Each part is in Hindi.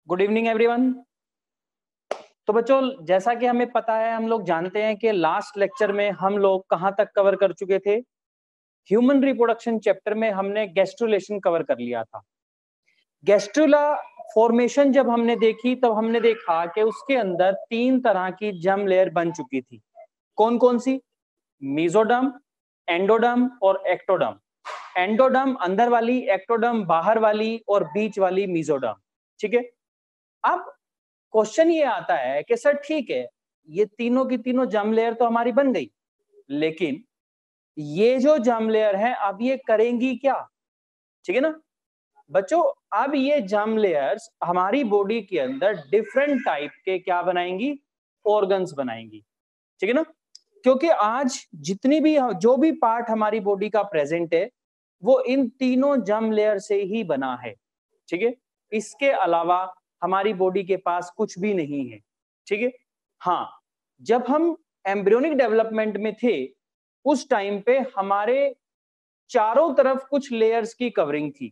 Good evening everyone. तो बच्चों, जैसा कि हमें पता है, हम लोग जानते हैं कि लास्ट लेक्चर में हम लोग कहां तक कवर कर चुके थे। ह्यूमन रिप्रोडक्शन चैप्टर में हमने गैस्ट्रुलेशन कवर कर लिया था। गैस्ट्रुला फॉर्मेशन जब हमने देखी तब हमने देखा कि उसके अंदर 3 तरह की जर्म लेयर बन चुकी थी। कौन कौन सी? मेसोडर्म, एंडोडर्म और एक्टोडर्म। एंडोडर्म अंदर वाली, एक्टोडर्म बाहर वाली और बीच वाली मेसोडर्म। ठीक है। अब क्वेश्चन ये आता है कि सर ठीक है, ये तीनों की तीनों जर्म लेयर तो हमारी बन गई, लेकिन ये जो जर्म लेयर है अब ये करेंगी क्या? ठीक है ना बच्चों। अब ये जर्म लेयर्स हमारी बॉडी के अंदर डिफरेंट टाइप के क्या बनाएंगी? ऑर्गन्स बनाएंगी। ठीक है ना। क्योंकि आज जितनी भी जो भी पार्ट हमारी बॉडी का प्रेजेंट है वो इन तीनों जर्म लेयर से ही बना है। ठीक है। इसके अलावा हमारी बॉडी के पास कुछ भी नहीं है। ठीक है। हाँ, जब हम एम्ब्रियोनिक डेवलपमेंट में थे उस टाइम पे हमारे चारों तरफ कुछ लेयर्स की कवरिंग थी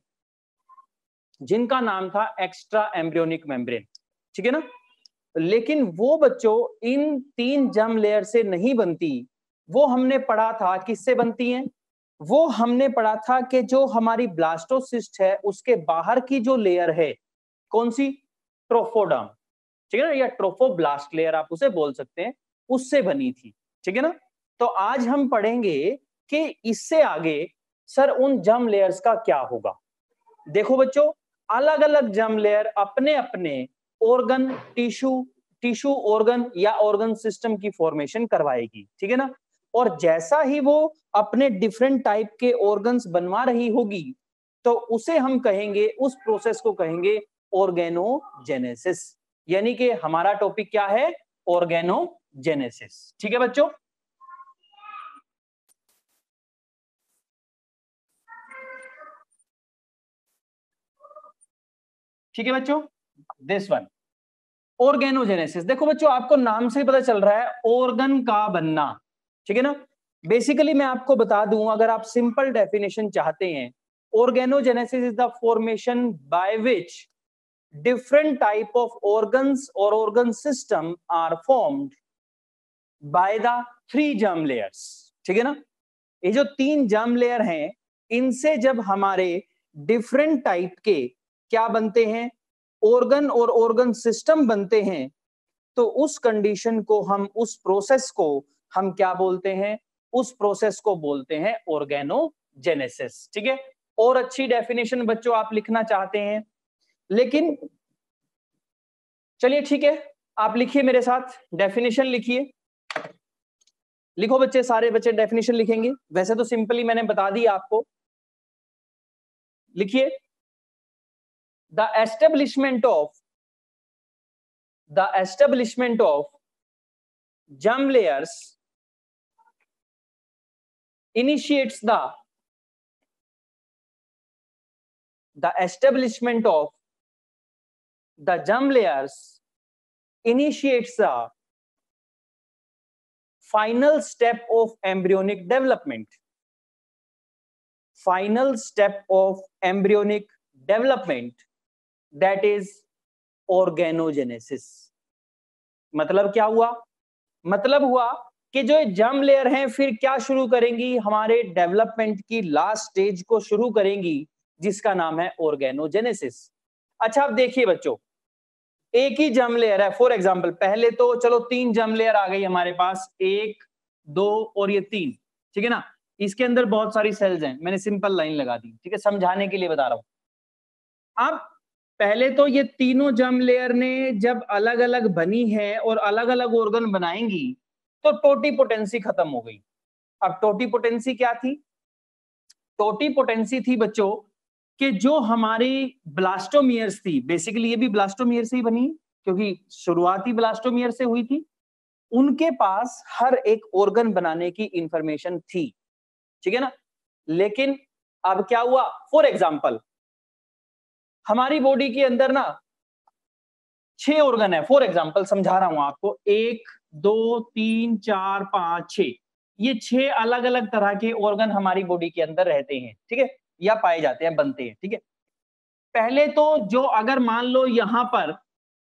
जिनका नाम था एक्स्ट्रा एम्ब्रियोनिक मेम्ब्रेन। ठीक है ना। लेकिन वो बच्चों इन 3 जर्म लेयर से नहीं बनती। वो हमने पढ़ा था किससे बनती हैं? वो हमने पढ़ा था कि जो हमारी ब्लास्टोसिस्ट है उसके बाहर की जो लेयर है, कौन सी? ट्रोफोडर्म। ठीक है ना, या ट्रोफोब्लास्ट लेयर आप उसे बोल सकते हैं, उससे बनी थी। ठीक है ना। तो आज हम पढ़ेंगे कि इससे आगे सर उन जर्म लेयर्स का क्या होगा। देखो बच्चों, अलग अलग जर्म लेयर अपने अपने ऑर्गन, टिश्यू ऑर्गन या ऑर्गन सिस्टम की फॉर्मेशन करवाएगी। ठीक है ना। और जैसा ही वो अपने डिफरेंट टाइप के ऑर्गन्स बनवा रही होगी तो उसे हम कहेंगे, उस प्रोसेस को कहेंगे ऑर्गेनोजेनेसिस। यानी कि हमारा टॉपिक क्या है? ऑर्गेनोजेनेसिस। ठीक है बच्चों। ठीक है बच्चों, दिस वन ऑर्गेनोजेनेसिस। देखो बच्चों, आपको नाम से ही पता चल रहा है ऑर्गन का बनना। ठीक है ना। बेसिकली मैं आपको बता दूं, अगर आप सिंपल डेफिनेशन चाहते हैं, organogenesis is the formation by which different type of organs or organ system are formed by the 3 germ layers। ठीक है ना। ये जो 3 germ layer हैं, इनसे जब हमारे डिफरेंट टाइप के क्या बनते हैं? ऑर्गन और ऑर्गन सिस्टम बनते हैं, तो उस कंडीशन को हम, उस प्रोसेस को हम क्या बोलते हैं? उस प्रोसेस को बोलते हैं ऑर्गेनोजेनेसिस। ठीक है। और अच्छी डेफिनेशन बच्चों आप लिखना चाहते हैं, लेकिन चलिए ठीक है, आप लिखिए मेरे साथ, डेफिनेशन लिखिए। लिखो बच्चे, सारे बच्चे डेफिनेशन लिखेंगे। वैसे तो सिंपली मैंने बता दी आपको, लिखिए। The establishment of germ layers initiates the establishment of the germ layers initiates the final step of embryonic development। Final step of embryonic development, that is organogenesis। मतलब क्या हुआ? मतलब हुआ कि जो जर्म लेयर हैं फिर क्या शुरू करेंगी? हमारे डेवलपमेंट की लास्ट स्टेज को शुरू करेंगी, जिसका नाम है ऑर्गेनोजेनेसिस। अच्छा, अब देखिए बच्चों, एक ही जर्म लेयर है। फॉर एग्जांपल, पहले तो चलो 3 जर्म लेयर आ गई हमारे पास, 1, 2 और ये 3। ठीक है ना। इसके अंदर बहुत सारी सेल्स हैं, मैंने सिंपल लाइन लगा दी। ठीक है, समझाने के लिए बता रहा हूं। अब पहले तो ये तीनों जर्म लेयर ने जब अलग अलग बनी है और अलग अलग ऑर्गन बनाएंगी तो टोटीपोटेंसी खत्म हो गई। अब टोटीपोटेंसी क्या थी? टोटीपोटेंसी थी बच्चों कि जो हमारी ब्लास्टोमियर्स थी, बेसिकली ये भी ब्लास्टोमियर से ही बनी क्योंकि शुरुआती ब्लास्टोमियर से हुई थी, उनके पास हर एक ऑर्गन बनाने की इंफॉर्मेशन थी। ठीक है ना। लेकिन अब क्या हुआ? फॉर एग्जांपल, हमारी बॉडी के अंदर ना 6 ऑर्गन है। फॉर एग्जांपल समझा रहा हूं आपको, 1, 2, 3, 4, 5, 6, ये 6 अलग अलग तरह के ऑर्गन हमारी बॉडी के अंदर रहते हैं। ठीक है, या पाए जाते हैं, बनते हैं। ठीक है। पहले तो जो, अगर मान लो यहां पर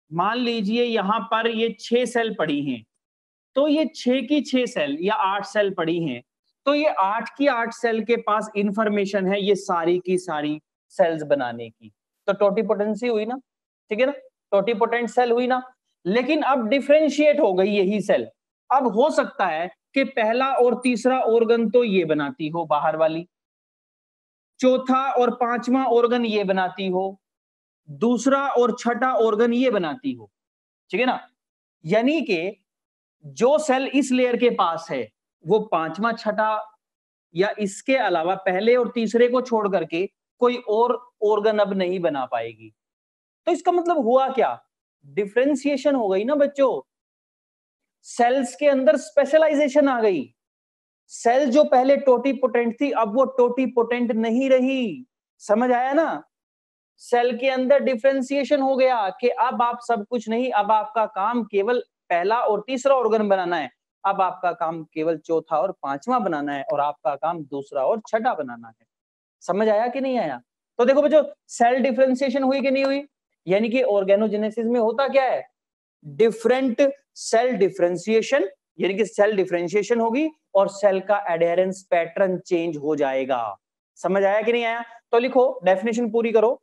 मान लीजिए यहां पर ये 6 सेल पड़ी हैं, तो ये 6 की 6 सेल या 8 सेल पड़ी हैं, तो ये 8 की 8 सेल के पास इंफॉर्मेशन है ये सारी की सारी सेल्स बनाने की। तो टोटिपोटेंसी हुई ना, ठीक है ना, टोटिपोटेंट सेल हुई ना। लेकिन अब डिफरेंशिएट हो गई यही सेल। अब हो सकता है कि पहला और तीसरा ऑर्गन तो ये बनाती हो बाहर वाली, चौथा और पांचवा ऑर्गन ये बनाती हो, दूसरा और छठा ऑर्गन ये बनाती हो, ठीक है ना। यानी कि जो सेल इस लेयर के पास है वो पांचवा छठा या इसके अलावा पहले और तीसरे को छोड़ करके कोई और ऑर्गन अब नहीं बना पाएगी। तो इसका मतलब हुआ क्या, डिफरेंशिएशन हो गई ना बच्चों, सेल्स के अंदर स्पेशलाइजेशन आ गई। सेल जो पहले टोटिपोटेंट थी अब वो टोटिपोटेंट नहीं रही, समझ आया ना। सेल के अंदर डिफरेंशिएशन हो गया कि अब आप सब कुछ नहीं, अब आपका काम केवल पहला और तीसरा ऑर्गन बनाना है, अब आपका काम केवल चौथा और पांचवा बनाना है, और आपका काम दूसरा और छठा बनाना है। समझ आया कि नहीं आया। तो देखो बच्चों, सेल डिफरेंशिएशन हुई कि नहीं हुई, यानी कि ऑर्गेनोजेनेसिस में होता क्या है, डिफरेंट सेल डिफरेंशिएशन, यानी कि सेल डिफरेंशिएशन होगी और सेल का एडेरेंस पैटर्न चेंज हो जाएगा। समझ आया कि नहीं आया। तो लिखो, डेफिनेशन पूरी करो।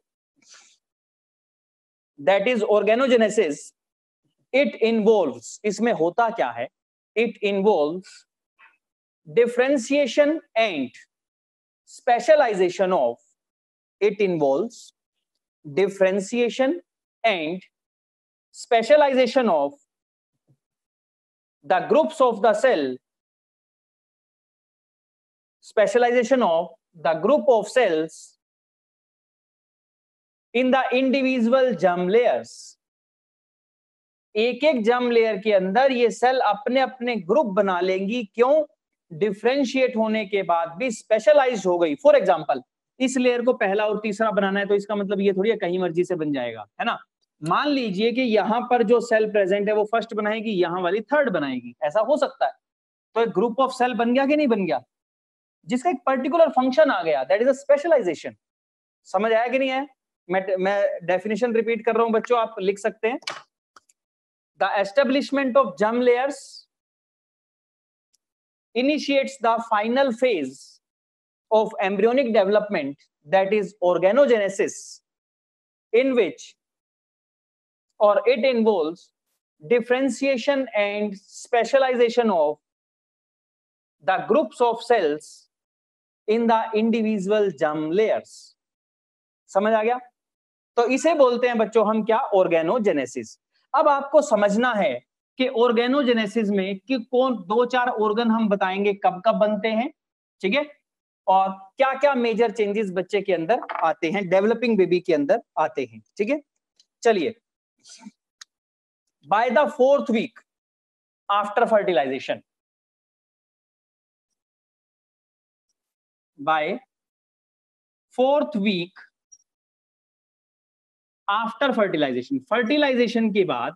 That is organogenesis, it involves, इसमें होता क्या है, it involves differentiation and specialization of, it involves differentiation and specialization of the groups of the cell, specialization of the group of cells in the individual germ layers। एक एक जर्म लेयर के अंदर ये सेल अपने अपने ग्रुप बना लेंगी, क्यों, डिफरेंशिएट होने के बाद भी स्पेशलाइज्ड हो गई। फॉर एग्जांपल, इस लेयर को पहला और तीसरा बनाना है, तो इसका मतलब ये थोड़ी है कहीं मर्जी से बन जाएगा, है ना। मान लीजिए कि यहां पर जो सेल प्रेजेंट है वो फर्स्ट बनाएगी, यहां वाली थर्ड बनाएगी, ऐसा हो सकता है। तो एक ग्रुप ऑफ सेल बन गया कि नहीं बन गया, जिसका एक पर्टिकुलर फंक्शन आ गया, दैट इज अ स्पेशलाइजेशन। समझ आया कि नहीं है। मैं डेफिनेशन रिपीट कर रहा हूं बच्चों, आप लिख सकते हैं। The establishment of germ layers initiates the final phase of embryonic development, that is organogenesis, in which, or it involves differentiation and specialization of the groups of cells in the individual germ layers। समझ आ गया। तो इसे बोलते हैं बच्चों हम क्या, ऑर्गेनोजेनेसिस। अब आपको समझना है कि ऑर्गेनोजेनेसिस में कि कौन दो चार ऑर्गन हम बताएंगे कब कब बनते हैं, ठीक है, और क्या क्या मेजर चेंजेस बच्चे के अंदर आते हैं, डेवलपिंग बेबी के अंदर आते हैं, ठीक है। चलिए, by the 4th week after fertilization, by 4th week after fertilization, fertilization के बाद,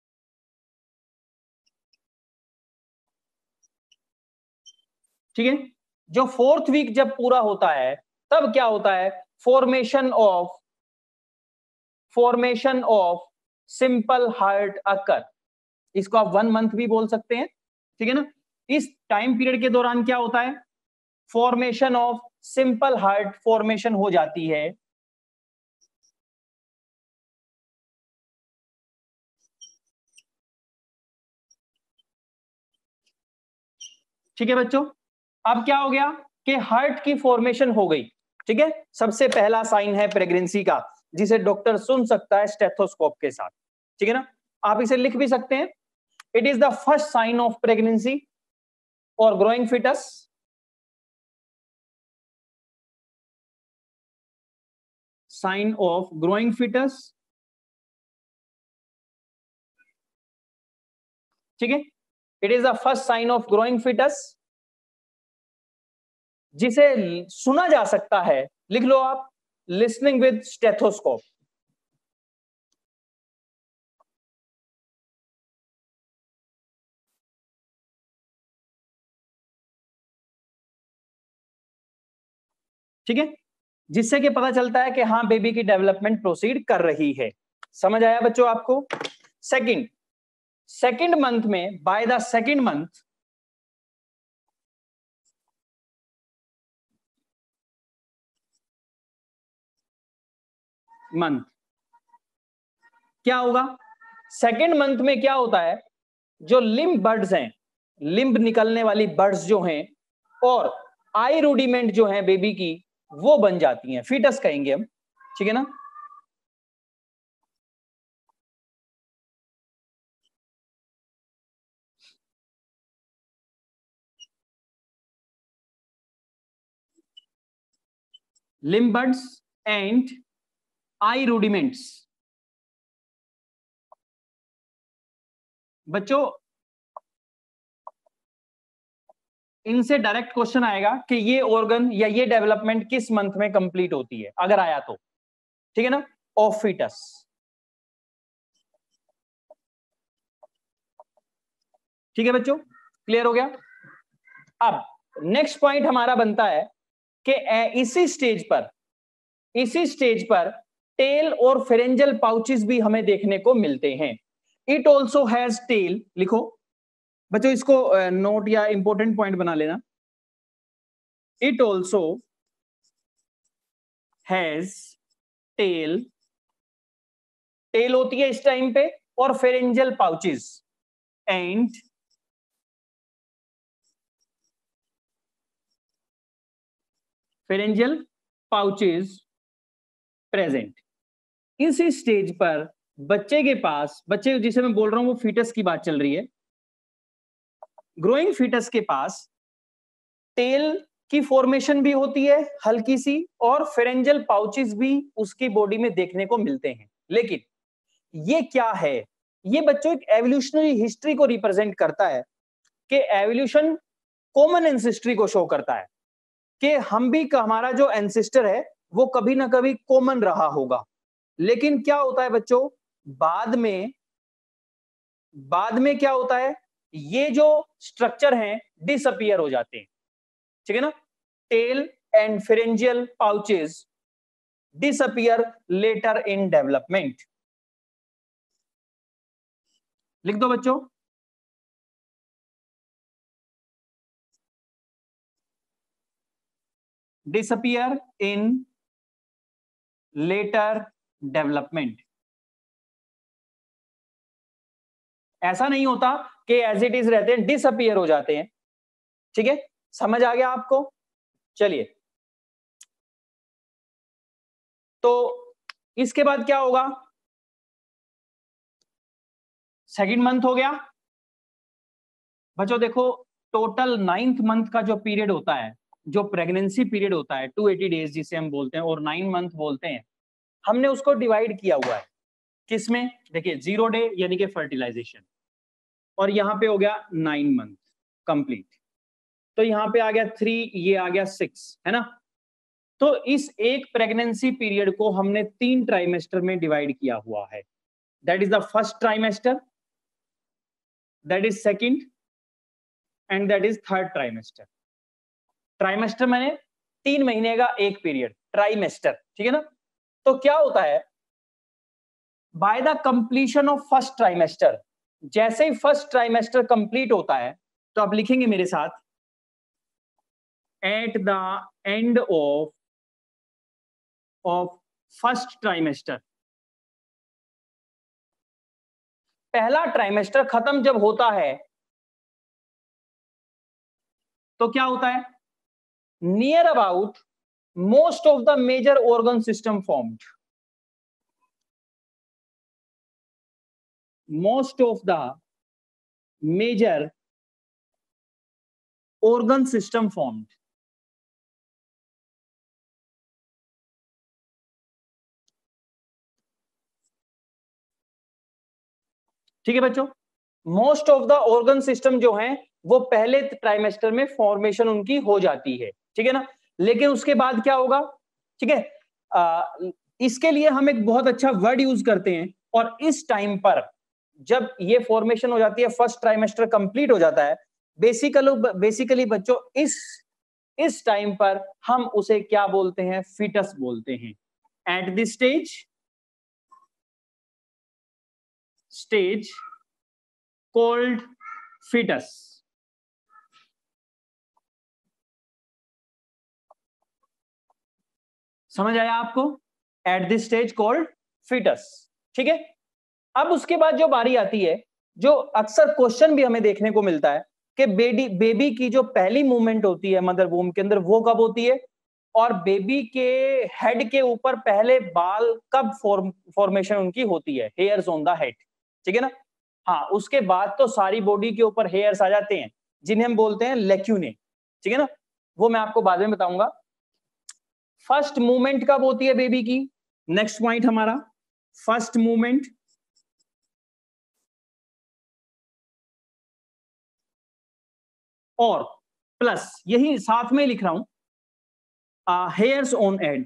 ठीक है, जो 4th वीक जब पूरा होता है तब क्या होता है, formation of simple heart occur. इसको आप 1 मंथ भी बोल सकते हैं, ठीक है ना। इस टाइम पीरियड के दौरान क्या होता है, formation of simple heart formation हो जाती है। ठीक है बच्चों, अब क्या हो गया कि हार्ट की फॉर्मेशन हो गई, ठीक है। सबसे पहला साइन है प्रेगनेंसी का, जिसे डॉक्टर सुन सकता है स्टेथोस्कोप के साथ, ठीक है ना। आप इसे लिख भी सकते हैं, it is the first sign of pregnancy और growing fetus. Sign of growing fetus, ठीक है, it is the first sign of growing fetus, जिसे सुना जा सकता है, लिख लो आप, लिसनिंग विद स्टेथोस्कोप। ठीक है, जिससे कि पता चलता है कि हाँ बेबी की डेवलपमेंट प्रोसीड कर रही है, समझ आया बच्चों आपको? सेकंड मंथ में, बाय द सेकंड मंथ क्या होगा? सेकंड मंथ में क्या होता है, जो लिम्ब बर्ड्स हैं, लिम्ब निकलने वाली बर्ड्स जो हैं और आई रूडिमेंट जो है बेबी की, वो बन जाती हैं, फीटस कहेंगे हम, ठीक है ना? Limb buds and eye rudiments. बच्चों इनसे डायरेक्ट क्वेश्चन आएगा कि ये ऑर्गन या ये डेवलपमेंट किस मंथ में कंप्लीट होती है, अगर आया तो, ठीक है ना, ऑफ फीटस। ठीक है बच्चों, क्लियर हो गया? अब नेक्स्ट पॉइंट हमारा बनता है कि इसी स्टेज पर टेल और फेरेंजल पाउचेस भी हमें देखने को मिलते हैं। इट ऑल्सो हैज टेल, लिखो बच्चों इसको नोट या इंपॉर्टेंट पॉइंट बना लेना। It also has tail, tail होती है इस टाइम पे, और pharyngeal pouches and pharyngeal pouches present. इस स्टेज पर बच्चे के पास, बच्चे जिसे मैं बोल रहा हूं वो फीटस की बात चल रही है, ग्रोइंग फीटस के पास टेल की फॉर्मेशन भी होती है हल्की सी, और फेरेंजल पाउचेस भी उसकी बॉडी में देखने को मिलते हैं। लेकिन ये क्या है? ये बच्चों एक एवोल्यूशनरी हिस्ट्री को रिप्रेजेंट करता है, कि एवोल्यूशन कॉमन एंसेस्ट्री को शो करता है, कि हम भी, हमारा जो एंसेस्टर है वो कभी ना कभी कॉमन रहा होगा। लेकिन क्या होता है बच्चों, बाद में क्या होता है, ये जो स्ट्रक्चर हैं डिसअपियर हो जाते हैं, ठीक है ना? Tail and pharyngeal pouches disappear later in development. लिख दो बच्चों, डिसअपियर इन लेटर डेवलपमेंट। ऐसा नहीं होता कि एज इट इज रहते हैं, डिसअपियर हो जाते हैं, ठीक है? समझ आ गया आपको? चलिए, तो इसके बाद क्या होगा? सेकंड मंथ हो गया बच्चों। देखो टोटल 9th मंथ का जो पीरियड होता है, जो प्रेगनेंसी पीरियड होता है 280 डेज जिसे हम बोलते हैं, और 9 मंथ बोलते हैं, हमने उसको डिवाइड किया हुआ है किसमें? देखिए 0 डे यानी कि फर्टिलाइजेशन, और यहां पे हो गया 9 मंथ कंप्लीट, तो यहां पे आ गया 3, ये आ गया 6, है ना? तो इस एक प्रेगनेंसी पीरियड को हमने 3 ट्राइमेस्टर में डिवाइड किया हुआ है। That is the first trimester, that is second, and that is third trimester. Trimester मैंने 3 महीने का एक पीरियड, ट्राइमेस्टर, ठीक है ना? तो क्या होता है, by the completion of first trimester, जैसे ही फर्स्ट ट्राइमेस्टर कंप्लीट होता है, तो आप लिखेंगे मेरे साथ, at the end of first trimester, पहला ट्राइमेस्टर खत्म जब होता है तो क्या होता है, near about most of the major organ system formed, मोस्ट ऑफ द मेजर organ system formed। ठीक है बच्चों, most of the organ system जो हैं वो पहले ट्राइमेस्टर में फॉर्मेशन उनकी हो जाती है, ठीक है ना? लेकिन उसके बाद क्या होगा, ठीक है, इसके लिए हम एक बहुत अच्छा वर्ड यूज करते हैं, और इस टाइम पर जब ये फॉर्मेशन हो जाती है, फर्स्ट ट्राइमेस्टर कंप्लीट हो जाता है, बेसिकली बच्चों इस टाइम पर हम उसे क्या बोलते हैं, फीटस बोलते हैं। At this stage stage called fetus. समझ आया आपको? At this stage called fetus. ठीक है, अब उसके बाद जो बारी आती है, जो अक्सर क्वेश्चन भी हमें देखने को मिलता है कि बेबी की जो पहली मूवमेंट होती है मदर वूम के अंदर वो कब होती है, और बेबी के हेड के ऊपर पहले बाल कब फॉर्मेशन उनकी होती है, हेयर्स ऑन द हेड. ठीक है ना? हाँ, उसके बाद तो सारी बॉडी के ऊपर हेयर्स आ जाते हैं जिन्हें हम बोलते हैं लेक्यूने. ठीक है ना? वो मैं आपको बाद में बताऊंगा. फर्स्ट मूवमेंट कब होती है बेबी की? नेक्स्ट पॉइंट हमारा फर्स्ट मूवमेंट. और प्लस यही साथ में लिख रहा हूं hairs on head.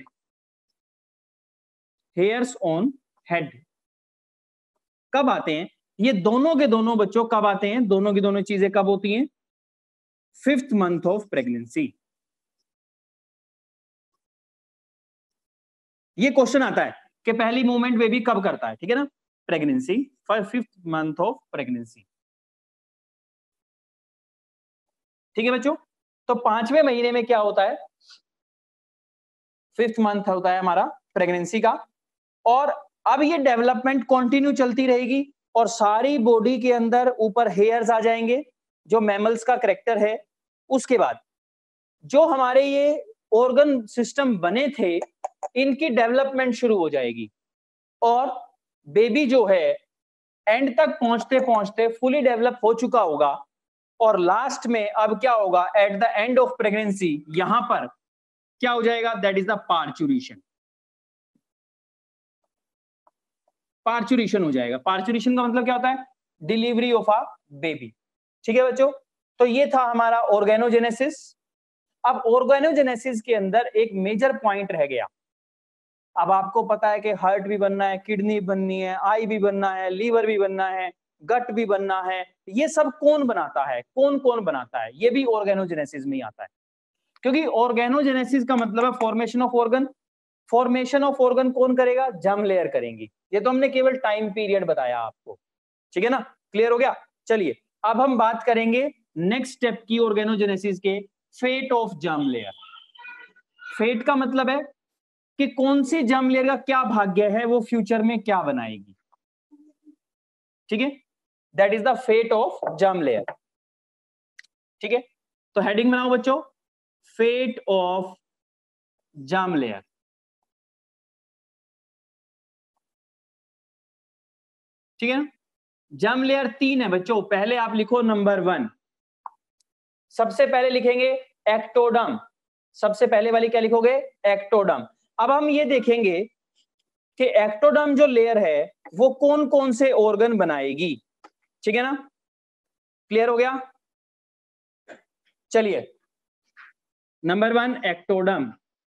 Hairs on head कब आते हैं? ये दोनों के दोनों बच्चों कब आते हैं? दोनों की दोनों चीजें कब होती हैं? 5th month of pregnancy. ये क्वेश्चन आता है कि पहली मूवमेंट बेबी कब करता है. ठीक है ना? Pregnancy, 5th month of pregnancy. ठीक है बच्चों? तो 5वें महीने में क्या होता है? 5th मंथ होता है हमारा प्रेगनेंसी का. और अब ये डेवलपमेंट कंटिन्यू चलती रहेगी और सारी बॉडी के अंदर ऊपर हेयर्स आ जाएंगे जो मैमल्स का कैरेक्टर है. उसके बाद जो हमारे ये ऑर्गन सिस्टम बने थे इनकी डेवलपमेंट शुरू हो जाएगी और बेबी जो है एंड तक पहुंचते पहुंचते फुली डेवलप हो चुका होगा. और लास्ट में अब क्या होगा? At the end of pregnancy यहां पर क्या हो जाएगा? That is the parturition. Parturition हो जाएगा. पार्चुरेशन का मतलब क्या होता है? Delivery of a baby. ठीक है बच्चों? तो ये था हमारा ऑर्गेनोजेनेसिस. अब ऑर्गेनोजेनेसिस के अंदर एक मेजर पॉइंट रह गया. अब आपको पता है कि हार्ट भी बनना है, किडनी बननी है, आई भी बनना है, लीवर भी बनना है, गट भी बनना है. ये सब कौन बनाता है? कौन कौन बनाता है? ये भी ऑर्गेनोजेनेसिस में ही आता है. क्योंकि ऑर्गेनोजेनेसिस का मतलब है formation of organ. Formation of organ कौन करेगा? जर्म लेयर करेंगी. ये तो हमने केवल टाइम पीरियड बताया आपको. ठीक है ना? क्लियर हो गया? चलिए अब हम बात करेंगे नेक्स्ट स्टेप की ऑर्गेनोजेनेसिस के, fate of germ layer. Fate का मतलब है कि कौन सी जर्म लेयर का क्या भाग्य है, वो फ्यूचर में क्या बनाएगी. ठीक है? That is the fate of germ layer. ठीक है? तो हेडिंग बनाओ बच्चों, फेट ऑफ जर्म लेयर. ठीक है ना? जर्म लेयर 3 है बच्चों. पहले आप लिखो नंबर 1. सबसे पहले लिखेंगे एक्टोडर्म. सबसे पहले वाली क्या लिखोगे? एक्टोडर्म. अब हम ये देखेंगे कि एक्टोडर्म जो लेयर है वो कौन कौन से ऑर्गन बनाएगी. ठीक है ना? क्लियर हो गया? चलिए नंबर 1 एक्टोडर्म.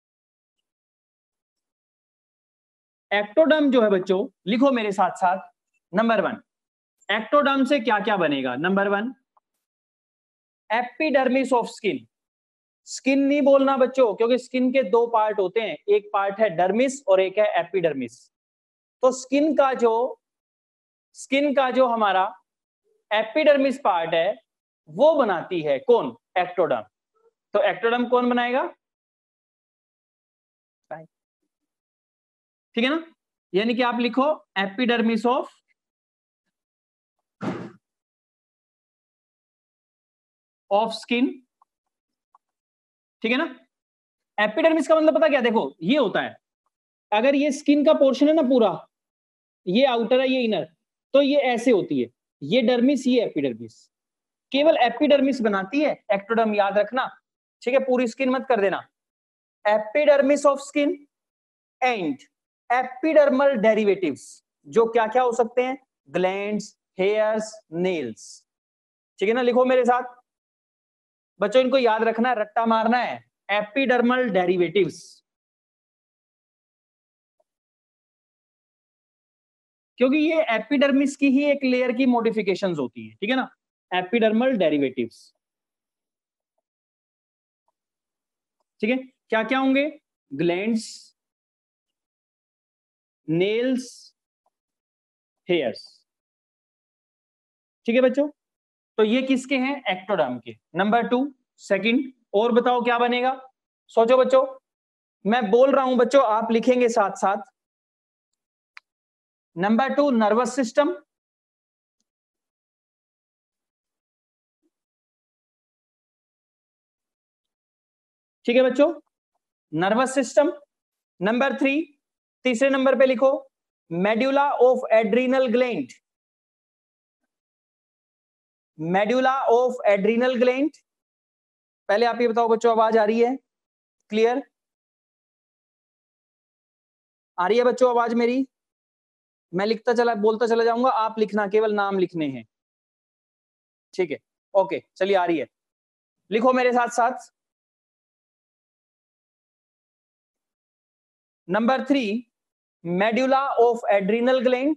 एक्टोडर्म जो है बच्चों, लिखो मेरे साथ साथ. नंबर 1 एक्टोडर्म से क्या क्या बनेगा? Number 1 epidermis of skin. Skin नहीं बोलना बच्चों, क्योंकि स्किन के दो पार्ट होते हैं. एक पार्ट है डर्मिस और एक है एपिडर्मिस. तो स्किन का जो हमारा एपिडर्मिस पार्ट है वो बनाती है कौन? एक्टोडर्म. तो एक्टोडर्म कौन बनाएगा? ठीक है ना? यानी कि आप लिखो एपिडर्मिस ऑफ स्किन. ठीक है ना? एपिडर्मिस का मतलब पता क्या? देखो ये होता है, अगर ये स्किन का पोर्शन है ना पूरा, ये आउटर है ये इनर, तो ये ऐसे होती है. ये डर्मिस ये एपिडर्मिस. केवल एपिडर्मिस बनाती है एक्टोडर्म, याद रखना. ठीक है? पूरी स्किन मत कर देना. Epidermis of skin and epidermal derivatives, जो क्या क्या हो सकते हैं? Glands, hairs, nails. ठीक है ना? लिखो मेरे साथ बच्चों, इनको याद रखना है, रट्टा मारना है. Epidermal derivatives. क्योंकि ये एपिडर्मिस की ही एक लेयर की मॉडिफिकेशंस होती है. ठीक है ना? Epidermal derivatives. ठीक है? क्या क्या होंगे? Glands, nails, hairs. ठीक है बच्चों, तो ये किसके हैं, एक्टोडर्म के। नंबर 2 सेकंड, और बताओ क्या बनेगा, सोचो बच्चों, मैं बोल रहा हूं बच्चों, आप लिखेंगे साथ साथ। नंबर 2 नर्वस सिस्टम, ठीक है बच्चों, नर्वस सिस्टम। नंबर 3, तीसरे नंबर पे लिखो medulla of adrenal gland, medulla of adrenal gland. पहले आप ये बताओ बच्चों, आवाज आ रही है क्लियर, आ रही है बच्चों आवाज मेरी? मैं लिखता चला बोलता चला जाऊंगा, आप लिखना, केवल नाम लिखने हैं, ठीक है, ओके चलिए आ रही है, लिखो मेरे साथ साथ। Number 3 medulla of adrenal gland,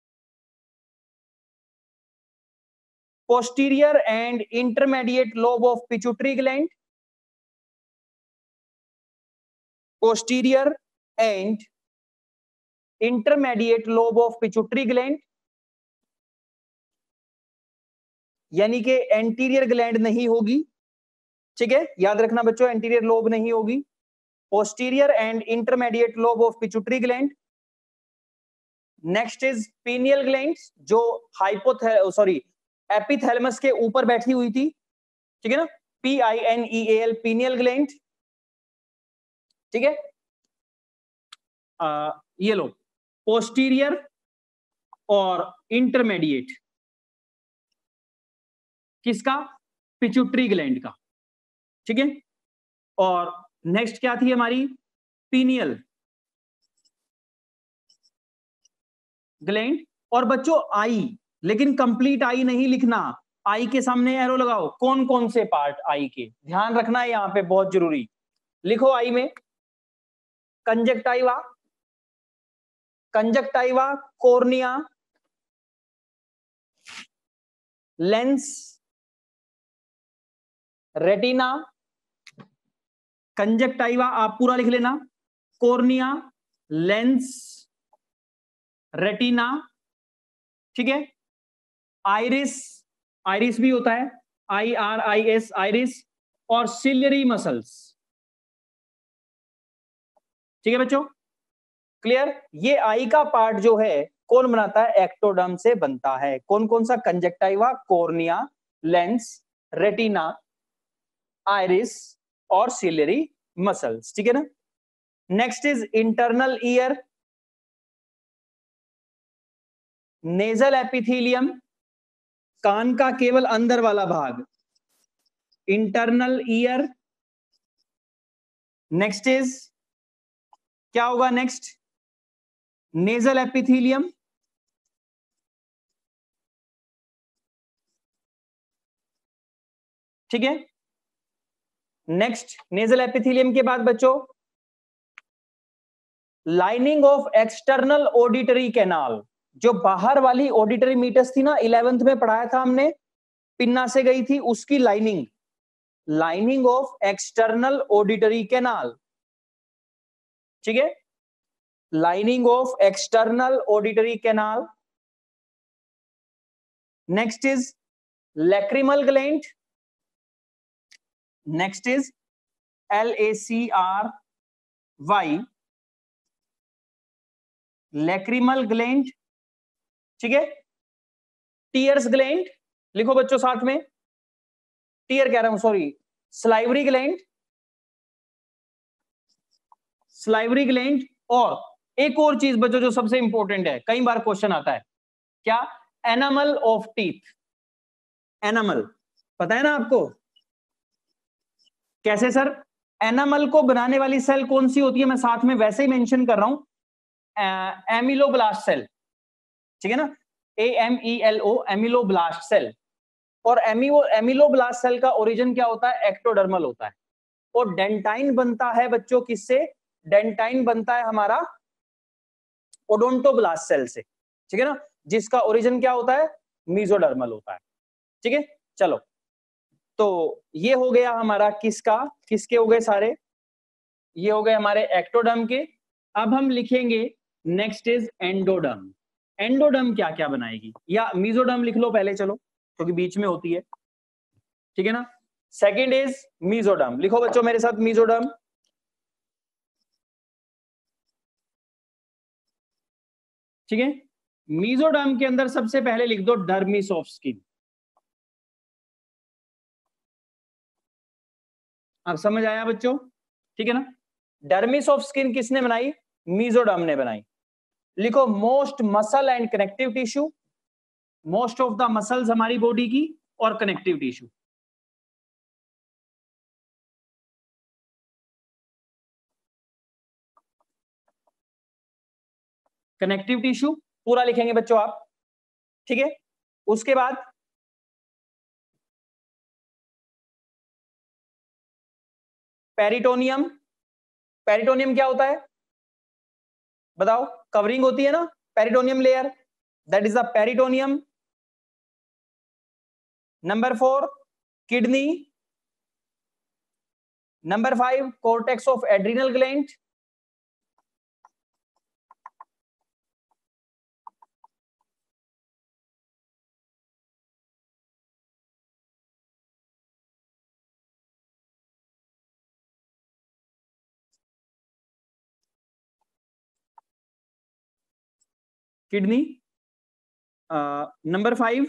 posterior and intermediate lobe of pituitary gland, posterior and intermediate lobe of pituitary gland, यानी कि एंटीरियर ग्लैंड नहीं होगी, ठीक है, याद रखना बच्चों, एंटीरियर लोब नहीं होगी, posterior and intermediate lobe of pituitary gland. Next is pineal gland, जो एपिथैलेमस के ऊपर बैठी हुई थी, ठीक है ना, PINEAL, पीनियल ग्लैंड, ठीक है। ये लो, पोस्टीरियर और इंटरमीडिएट किसका, पिट्यूटरी ग्लैंड का, ठीक है। और नेक्स्ट क्या थी हमारी, पीनियल ग्लैंड। और बच्चों आई, लेकिन कंप्लीट आई नहीं लिखना, आई के सामने एरो लगाओ, कौन कौन से पार्ट आई के, ध्यान रखना है यहां पे, बहुत जरूरी। लिखो आई में conjunctiva, conjunctiva, cornea, lens, retina, conjunctiva आप पूरा लिख लेना, कॉर्निया, लेंस, रेटिना, ठीक है, आइरिस, आइरिस भी होता है, IRIS, आइरिस, और सिलियरी मसल्स, ठीक है बच्चों, क्लियर। ये आई का पार्ट जो है कौन बनाता है, एक्टोडर्म से बनता है। कौन कौन सा, conjunctiva, cornea, lens, retina, iris और सिलियरी मसल्स, ठीक है ना। Next is internal ear, nasal epithelium, कान का केवल अंदर वाला भाग, इंटरनल ईयर। नेक्स्ट इज क्या होगा, नेक्स्ट नेजल एपिथेलियम, ठीक है। नेक्स्ट नेजल एपिथेलियम के बाद बच्चों lining of external auditory canal, जो बाहर वाली ऑडिटरी मीटस थी ना, 11th में पढ़ाया था हमने, पिन्ना से गई थी, उसकी lining, lining of external auditory canal, ठीक है, lining of external auditory canal. Next is lacrimal gland, next is LACRY, lacrimal gland, ठीक है। टीयर्स ग्लैंड लिखो बच्चों साथ में, टीयर कह रहा हूं sorry, salivary gland, salivary gland. और एक और चीज बच्चों जो सबसे इंपॉर्टेंट है, कई बार क्वेश्चन आता है, क्या, एनामल ऑफ टीथ, एनामल पता है ना आपको, कैसे सर, एनामल को बनाने वाली सेल कौन सी होती है, मैं साथ में वैसे ही मेंशन कर रहा हूं, एमिलोब्लास्ट सेल, ठीक है ना, AMELO, एमिलोब्लास्ट सेल। और एमिलोब्लास्ट सेल का ओरिजिन क्या होता है, एक्टोडर्मल होता है। और डेंटाइन बनता है बच्चों किससे, डेंटाइन बनता है हमारा ओडोंटोब्लास्ट सेल से, ठीक है ना, जिसका ओरिजिन क्या होता है, मीजोडर्मल होता है, ठीक है। चलो, तो ये हो गया हमारा किसका, किसके हो गए सारे, ये हो गए हमारे एक्टोडर्म के। अब हम लिखेंगे नेक्स्ट इज एंडोडर्म। एंडोडर्म क्या क्या बनाएगी, या मीजोडर्म लिख लो पहले, चलो क्योंकि बीच में होती है, ठीक है ना। सेकंड इज मीजोडर्म, लिखो बच्चों मेरे साथ मीजोडर्म। ठीक है, मीजोडर्म के अंदर सबसे पहले लिख दो डर्मिस ऑफ स्किन। अब समझ आया बच्चों, ठीक है ना। डर्मिस ऑफ स्किन किसने बनाई? मीजोडर्म ने बनाई। लिखो most muscle and connective tissue, most of the muscles हमारी बॉडी की और कनेक्टिव टिश्यू। कनेक्टिव टिश्यू पूरा लिखेंगे बच्चों आप, ठीक है। उसके बाद पेरिटोनियम, पेरिटोनियम क्या होता है बताओ? कवरिंग होती है ना peritoneum layer, that is the peritoneum. Number 4 kidney, number 5 cortex of adrenal gland, kidney. Number 5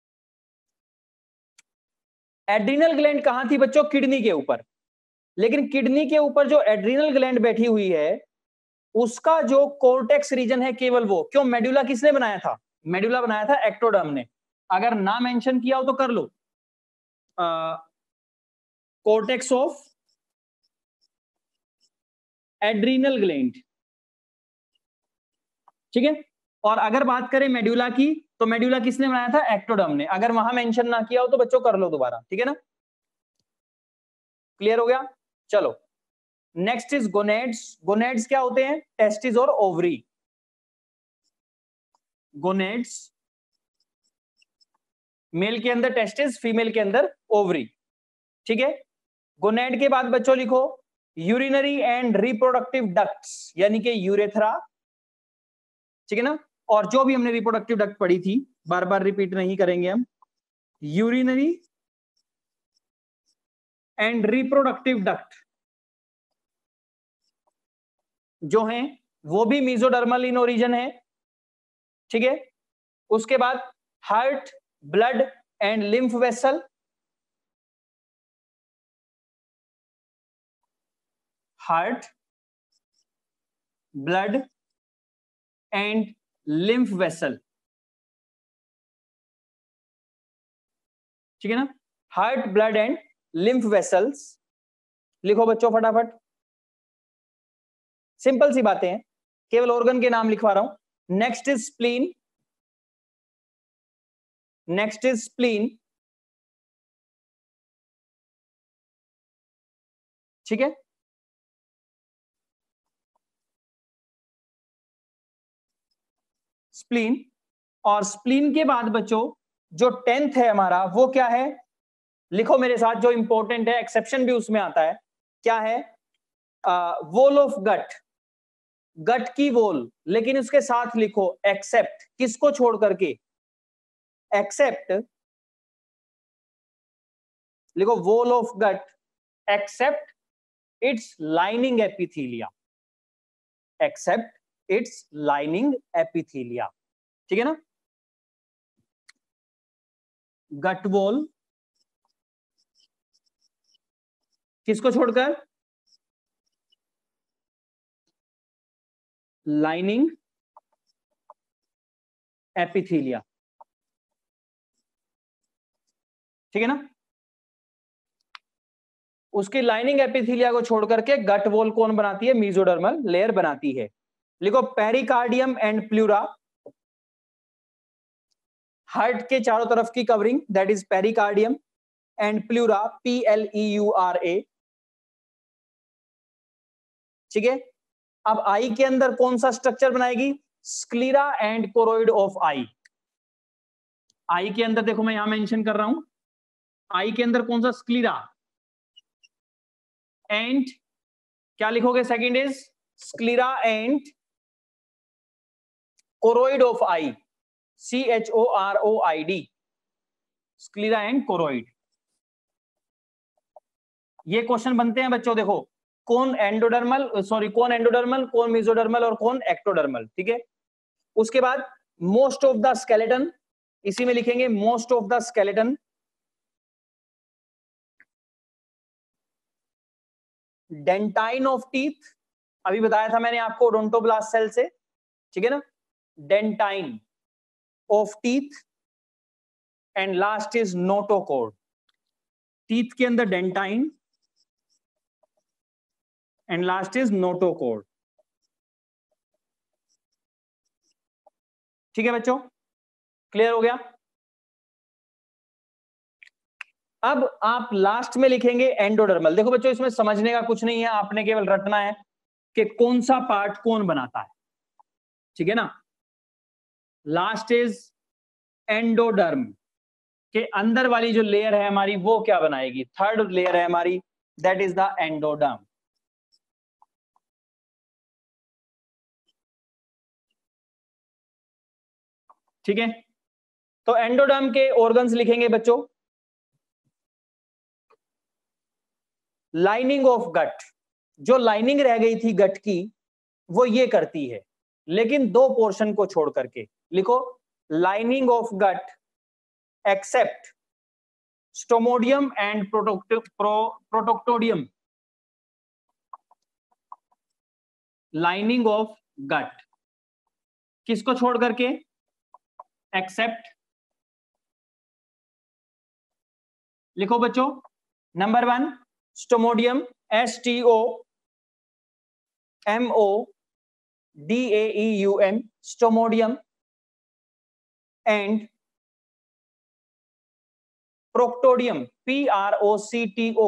adrenal gland कहां थी बच्चों? किडनी के ऊपर। लेकिन किडनी के ऊपर जो एड्रिनल ग्लैंड बैठी हुई है उसका जो कोर्टेक्स रीजन है केवल वो, क्यों? मेडुला किसने बनाया था? मेडुला बनाया था एक्टोडर्म ने। अगर ना मेंशन किया हो तो कर लो, कोर्टेक्स ऑफ एड्रिनल ग्लैंड, ठीक है। और अगर बात करें मेडुला की तो मेडुला किसने बनाया था? एक्टोडर्म ने। अगर वहां मेंशन ना किया हो तो बच्चों कर लो दोबारा, ठीक है ना। क्लियर हो गया? चलो नेक्स्ट इज गोनेड्स। गोनेड्स क्या होते हैं? टेस्टिस और ओवरी। गोनेड्स, मेल के अंदर टेस्टिस, फीमेल के अंदर ओवरी, ठीक है। गोनेड के बाद बच्चों लिखो यूरिनरी एंड रिप्रोडक्टिव डक्ट्स, यानी कि यूरेथ्रा, ठीक है ना। और जो भी हमने रिप्रोडक्टिव डक्ट पढ़ी थी, बार बार रिपीट नहीं करेंगे हम। यूरिनरी एंड रिप्रोडक्टिव डक्ट जो हैं वो भी मीजोडर्मल इन ओरिजिन है, ठीक है। उसके बाद heart, blood and lymph vessel, heart, blood and lymph vessel, ठीक है ना। Heart, blood and lymph vessels लिखो बच्चों फटाफट। सिंपल सी बातें हैं, केवल ऑर्गन के नाम लिखवा रहा हूं। Next is spleen, next is spleen, ठीक है। स्प्लीन, और स्प्लीन के बाद बच्चों जो 10th है हमारा वो क्या है? लिखो मेरे साथ, जो इंपॉर्टेंट है, एक्सेप्शन भी उसमें आता है। क्या है? वॉल ऑफ गट, गट की वॉल, लेकिन उसके साथ लिखो एक्सेप्ट, किसको छोड़ करके? एक्सेप्ट, लिखो wall of gut except its lining epithelia, except its lining epithelia, ठीक है ना। गट वॉल किसको छोड़कर? लाइनिंग एपिथीलिया, ठीक है ना। उसकी लाइनिंग एपिथीलिया को छोड़ करके गट वॉल कौन बनाती है? मीजोडर्मल लेयर बनाती है। लिखो पेरिकार्डियम एंड प्लूरा, हार्ट के चारों तरफ की covering that is pericardium, and pleura PLEURA, ठीक है। अब आई के अंदर कौन सा स्ट्रक्चर बनाएगी? Sclera and choroid of eye. Eye के अंदर देखो मैं यहां मेंशन कर रहा हूं, आई के अंदर कौन सा? स्क्लीरा एंड क्या लिखोगे? Second is sclera and choroid of eye, CHOROID, sclera and choroid. ये क्वेश्चन बनते हैं बच्चों, देखो कौन एंडोडर्मल, कौन मेसोडर्मल और कौन एक्टोडर्मल, ठीक है। उसके बाद मोस्ट ऑफ द स्केलेटन, इसी में लिखेंगे most of the skeleton, dentine of teeth, अभी बताया था मैंने आपको ओडोंटोब्लास्ट सेल से, ठीक है ना, dentine of teeth, and last is notochord. Teeth के अंदर dentine and last is notochord, ठीक है बच्चों, क्लियर हो गया। अब आप लास्ट में लिखेंगे एंडोडर्मल। देखो बच्चों इसमें समझने का कुछ नहीं है, आपने केवल रटना है कि कौन सा पार्ट कौन बनाता है, ठीक है ना। लास्ट इज एंडोडर्म, के अंदर वाली जो लेयर है हमारी वो क्या बनाएगी, थर्ड लेयर है हमारी, दैट इज द एंडोडर्म। ठीक है, तो एंडोडर्म के ऑर्गन्स लिखेंगे बच्चों, लाइनिंग ऑफ गट, जो लाइनिंग रह गई थी गट की वो ये करती है, लेकिन दो पोर्शन को छोड़ करके लिखो, lining of gut except stomodeum and proctodeum, lining of gut किसको छोड़ करके, एक्सेप्ट, लिखो बच्चों, number 1 stomodeum, STOMODAEUM, stomodeum, and proctodeum, PROCTO,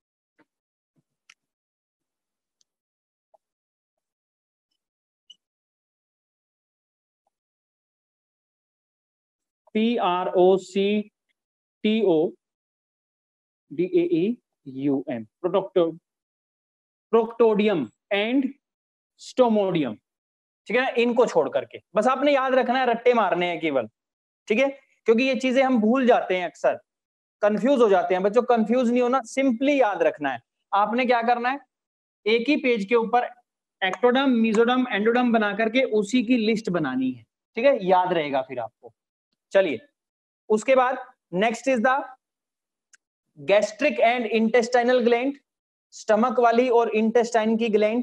PROCTODAEUM, proctodeum and stomodeum, ठीक है ना, इनको छोड़ करके। बस आपने याद रखना है, रट्टे मारने हैं केवल, ठीक है, क्योंकि ये चीजें हम भूल जाते हैं, अक्सर कंफ्यूज हो जाते हैं बच्चों। कंफ्यूज नहीं होना, सिंपली याद रखना है। आपने क्या करना है, एक ही पेज के ऊपर एक्टोडर्म, मेसोडर्म, एंडोडर्म बना करके उसी की लिस्ट बनानी है, ठीक है, याद रहेगा फिर आपको। चलिए उसके बाद next is the gastric and intestinal gland, stomach वाली और इंटेस्टाइन की gland,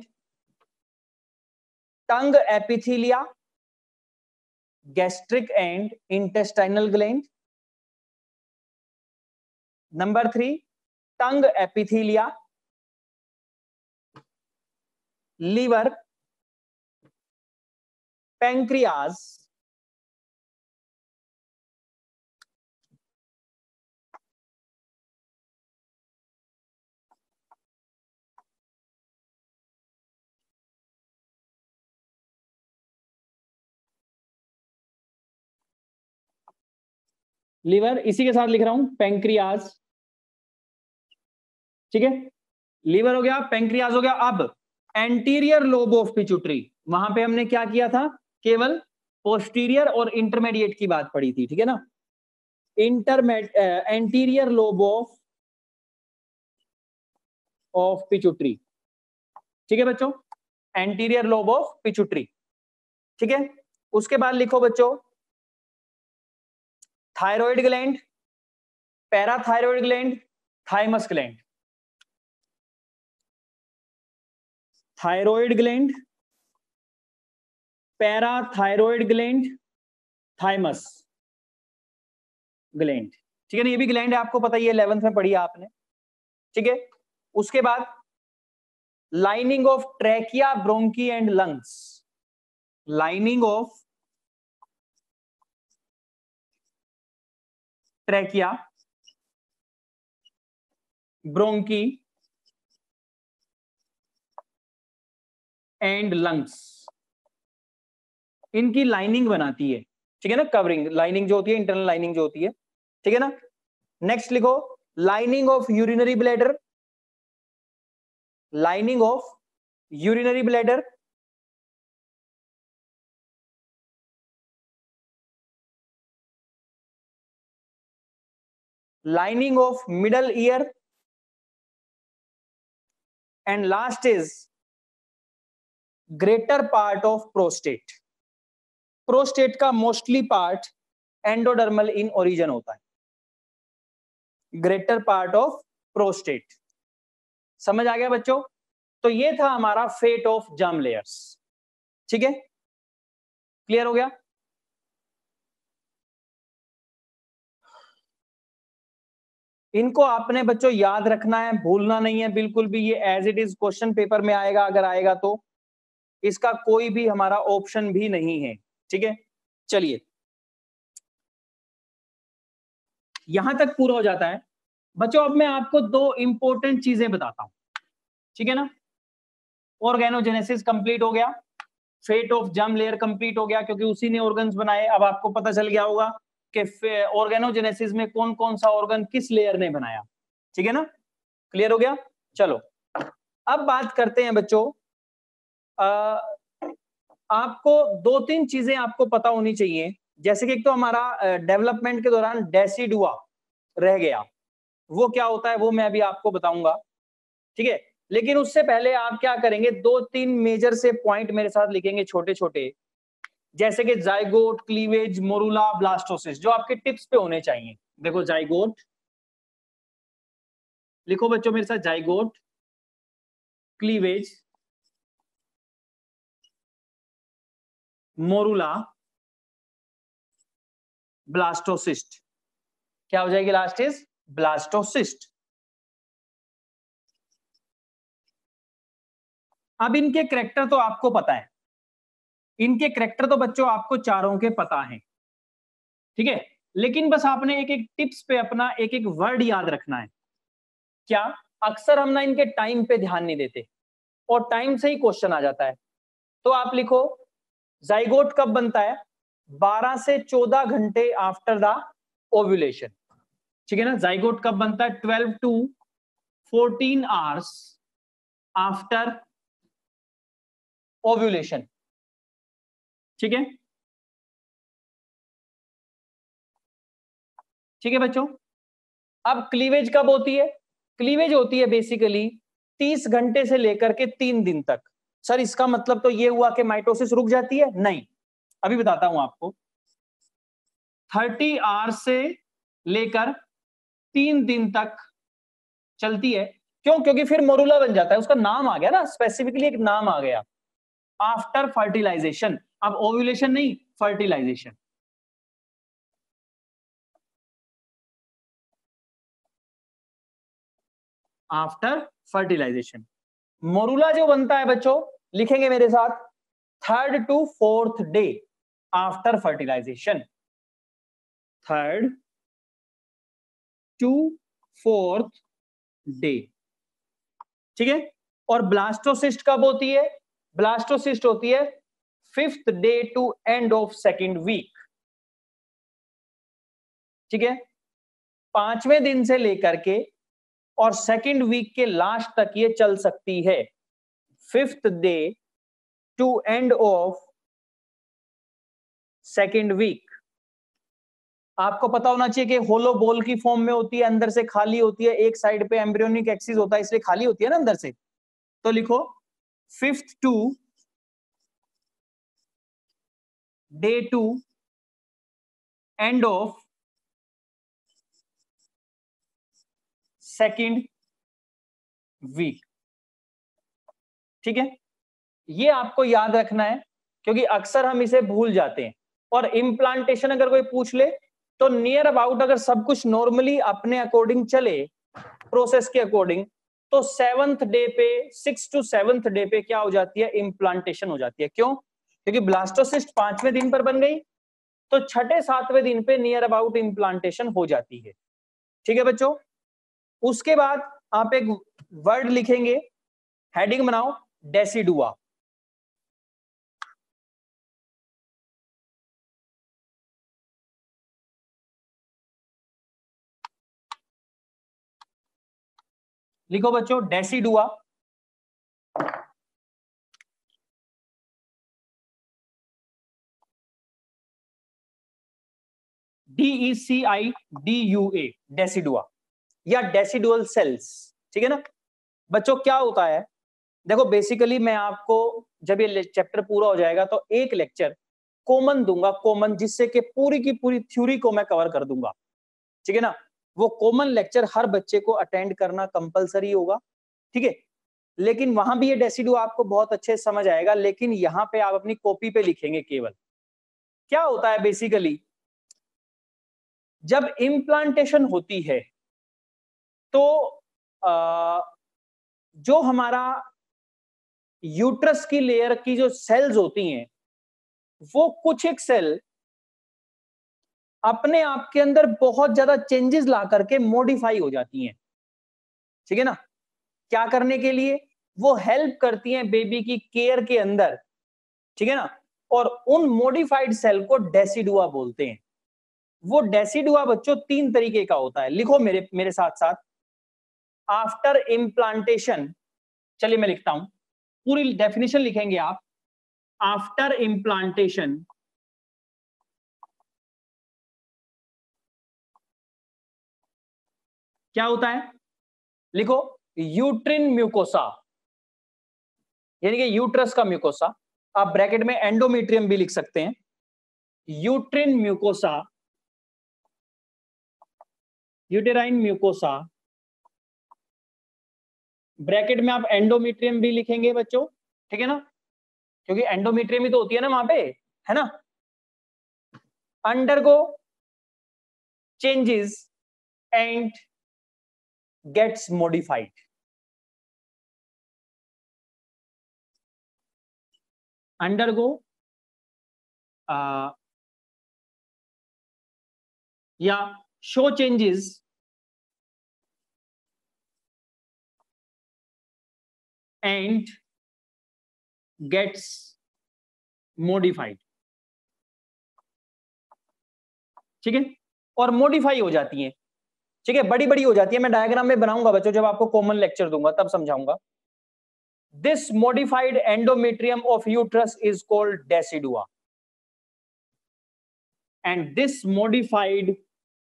tongue epithelia, gastric and intestinal gland, number 3 tongue epithelia, liver, pancreas, liver इसी के साथ लिख रहा हूं, पैंक्रियाज, ठीक है, लीवर हो गया, पैंक्रियाज हो गया। अब एंटीरियर लोब ऑफ पिट्यूटरी, वहां पे हमने क्या किया था, केवल पोस्टीरियर और इंटरमीडिएट की बात पड़ी थी, ठीक है ना, एंटीरियर लोब ऑफ पिट्यूटरी, ठीक है बच्चों, एंटीरियर लोब ऑफ पिट्यूटरी, ठीक है। उसके बाद लिखो बच्चों, thyroid gland, parathyroid gland, thymus gland, thyroid gland, parathyroid gland, thymus gland, ठीक है ना, ये भी ग्लैंड है, आपको पता ही है, 11th में पढ़ी आपने, ठीक है। उसके बाद lining of trachea, bronchi and lungs, lining of trachea, bronchi and lungs, इनकी लाइनिंग बनाती है, ठीक है ना, कवरिंग लाइनिंग जो होती है, इंटरनल लाइनिंग जो होती है, ठीक है ना। नेक्स्ट लिखो, lining of urinary bladder, lining of urinary bladder, lining of middle ear, and last is greater part of prostate. Prostate का mostly part endodermal in origin होता है, ग्रेटर पार्ट ऑफ प्रोस्टेट। समझ आ गया बच्चों? तो ये था हमारा फेट ऑफ जर्म लेयर्स। ठीक है, क्लियर हो गया? इनको आपने बच्चों याद रखना है, भूलना नहीं है बिल्कुल भी। ये as it is question paper में आएगा, अगर आएगा तो इसका कोई भी हमारा ऑप्शन भी नहीं है। ठीक है, चलिए यहां तक पूरा हो जाता है बच्चों। अब मैं आपको दो इंपॉर्टेंट चीजें बताता हूं, ठीक है ना। ऑर्गेनोजेनेसिस कंप्लीट हो गया, fate of germ layer complete हो गया, क्योंकि उसी ने ऑर्गन्स बनाए। अब आपको पता चल गया होगा कि ऑर्गेनोजेनेसिस में कौन कौन सा ऑर्गन किस लेयर ने बनाया। ठीक है ना, क्लियर हो गया? चलो अब बात करते हैं बच्चों। आपको दो तीन चीजें आपको पता होनी चाहिए। जैसे कि एक तो हमारा डेवलपमेंट के दौरान डेसिडुआ रह गया, वो क्या होता है वो मैं अभी आपको बताऊंगा। ठीक है, लेकिन उससे पहले आप क्या करेंगे, दो तीन मेजर से पॉइंट मेरे साथ लिखेंगे छोटे छोटे, जैसे कि जाइगोट, क्लीवेज, मोरूला, ब्लास्टोसिस, जो आपके टिप्स पे होने चाहिए। देखो जाइगोट लिखो बच्चों मेरे साथ, जाइगोट, क्लीवेज, मोरूला, ब्लास्टोसिस्ट। क्या हो जाएगी लास्ट इज ब्लास्टोसिस्ट। अब इनके करेक्टर तो आपको पता है, इनके करेक्टर तो बच्चों आपको चारों के पता हैं। ठीक है, लेकिन बस आपने एक एक टिप्स पे अपना एक एक वर्ड याद रखना है। क्या, अक्सर हम ना इनके टाइम पे ध्यान नहीं देते और टाइम से ही क्वेश्चन आ जाता है। तो आप लिखो जाइगोट कब बनता है, 12 से 14 घंटे आफ्टर द ओव्यूलेशन। ठीक है ना, जाइगोट कब बनता है, 12 to 14 आवर्स आफ्टर ओव्यूलेशन। ठीक है, ठीक है बच्चों। अब क्लीवेज कब होती है, क्लीवेज होती है बेसिकली 30 घंटे से लेकर के 3 दिन तक। सर इसका मतलब तो ये हुआ कि माइटोसिस रुक जाती है? नहीं, अभी बताता हूं आपको। 30 आवर्स से लेकर 3 दिन तक चलती है। क्यों? क्योंकि फिर मोरूला बन जाता है, उसका नाम आ गया ना, स्पेसिफिकली एक नाम आ गया, आफ्टर फर्टिलाइजेशन। अब ओव्यूलेशन नहीं, फर्टिलाइजेशन। आफ्टर फर्टिलाइजेशन मोरूला जो बनता है बच्चों, लिखेंगे मेरे साथ, 3rd to 4th day after fertilization. 3rd to 4th day. ठीक है, और ब्लास्टोसिस्ट कब होती है, ब्लास्टोसिस्ट होती है 5th day to end of 2nd week. ठीक है, 5वें दिन से लेकर के और 2nd वीक के लास्ट तक ये चल सकती है। 5th day to end of 2nd week. आपको पता होना चाहिए कि होलो बॉल की फॉर्म में होती है, अंदर से खाली होती है, एक साइड पे एम्ब्रियोनिक एक्सिस होता है, इसलिए खाली होती है ना अंदर से। तो लिखो 5th to day to end of 2nd week. ठीक है, ये आपको याद रखना है, क्योंकि अक्सर हम इसे भूल जाते हैं। और इम्प्लांटेशन अगर कोई पूछ ले तो नियर अबाउट अगर सब कुछ नॉर्मली अपने अकॉर्डिंग चले, प्रोसेस के अकॉर्डिंग, तो 7th डे पे, 6th to 7th डे पे क्या हो जाती है, इम्प्लांटेशन हो जाती है। क्यों? क्योंकि ब्लास्टोसिस्ट 5वें दिन पर बन गई, तो 6ठे 7वें दिन पे नियर अबाउट इम्प्लांटेशन हो जाती है। ठीक है बच्चों, उसके बाद आप एक वर्ड लिखेंगे, हेडिंग बनाओ, डेसिडुआ। लिखो बच्चों डेसिडुआ। DECIDUA, डेसिडुआ या डेसिडुअल सेल्स, ठीक है ना बच्चों। क्या होता है देखो, बेसिकली मैं आपको जब ये चैप्टर पूरा हो जाएगा तो एक लेक्चर कॉमन दूंगा, कॉमन, जिससे कि पूरी की पूरी थ्योरी को मैं कवर कर दूंगा, ठीक है ना। वो कॉमन लेक्चर हर बच्चे को अटेंड करना कंपलसरी होगा, ठीक है। लेकिन वहां भी ये डेसिडुआ आपको बहुत अच्छे से समझ आएगा, लेकिन यहाँ पे आप अपनी कॉपी पे लिखेंगे केवल। क्या होता है बेसिकली, जब इम्प्लांटेशन होती है तो जो हमारा यूट्रस की लेयर की जो सेल्स होती हैं, वो कुछ एक सेल अपने आप के अंदर बहुत ज्यादा चेंजेस ला करके मॉडिफाई हो जाती हैं, ठीक है ना। क्या करने के लिए, वो हेल्प करती हैं बेबी की केयर के अंदर, ठीक है ना। और उन मॉडिफाइड सेल को डेसिडुआ बोलते हैं। वो डेसिडुआ बच्चों 3 तरीके का होता है, लिखो मेरे साथ साथ। आफ्टर इम्प्लांटेशन, चलिए मैं लिखता हूं, पूरी डेफिनेशन लिखेंगे आप। आफ्टर इम्प्लांटेशन क्या होता है, लिखो, यूट्रिन म्यूकोसा, यानी कि यूट्रस का म्यूकोसा, आप ब्रैकेट में एंडोमेट्रियम भी लिख सकते हैं। Uterine mucosa, uterine mucosa, bracket में आप एंडोमेट्रियम भी लिखेंगे बच्चों, ठीक है ना, क्योंकि एंडोमेट्रियम ही तो होती है ना वहां पे, है ना। Undergo changes and gets modified, undergo या show changes and gets modified, ठीक है। और मॉडिफाई हो जाती है, ठीक है, बड़ी बड़ी हो जाती है। मैं डायग्राम में बनाऊंगा बच्चों, जब आपको कॉमन लेक्चर दूंगा तब समझाऊंगा। This modified endometrium of uterus is called decidua, and this modified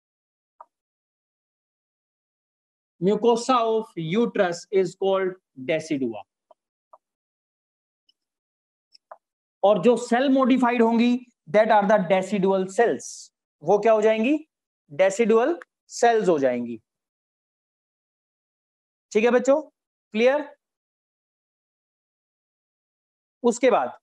mucosa of uterus is called decidua. और जो सेल मॉडिफाइड होंगी that are the decidual cells, वो क्या हो जाएंगी, डेसिडुअल सेल्स हो जाएंगी, ठीक है बच्चों, क्लियर। उसके बाद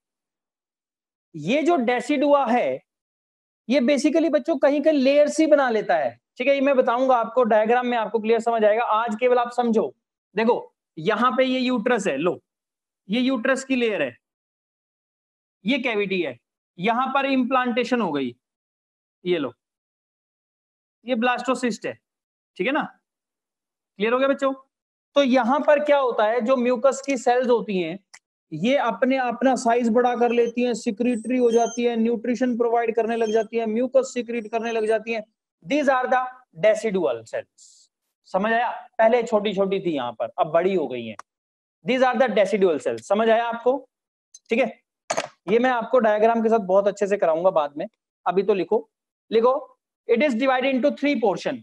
ये जो डेसिडुआ है, ये बेसिकली बच्चों कहीं कहीं लेयर्स ही बना लेता है, ठीक है। ये मैं बताऊंगा आपको डायग्राम में, आपको क्लियर समझ आएगा। आज केवल आप समझो, देखो यहां पे ये यूट्रस है, लो ये यूट्रस की लेयर है, ये कैविटी है, यहां पर इम्प्लांटेशन हो गई, ये लो ये ब्लास्टोसिस्ट है, ठीक है ना, क्लियर हो गया बच्चों। तो यहां पर क्या होता है, जो म्यूकस की सेल्स होती हैं ये अपने अपना साइज बड़ा कर लेती हैं, सिक्रीटरी हो जाती है, न्यूट्रिशन प्रोवाइड करने लग जाती है, म्यूकस सिक्रीट करने लग जाती हैं। These are the decidual cells, समझ आया। पहले छोटी छोटी थी यहां पर, अब बड़ी हो गई हैं। These are the decidual cells, समझ आया आपको, ठीक है। ये मैं आपको डायग्राम के साथ बहुत अच्छे से कराऊंगा बाद में, अभी तो लिखो, लिखो it is divided into 3 portion,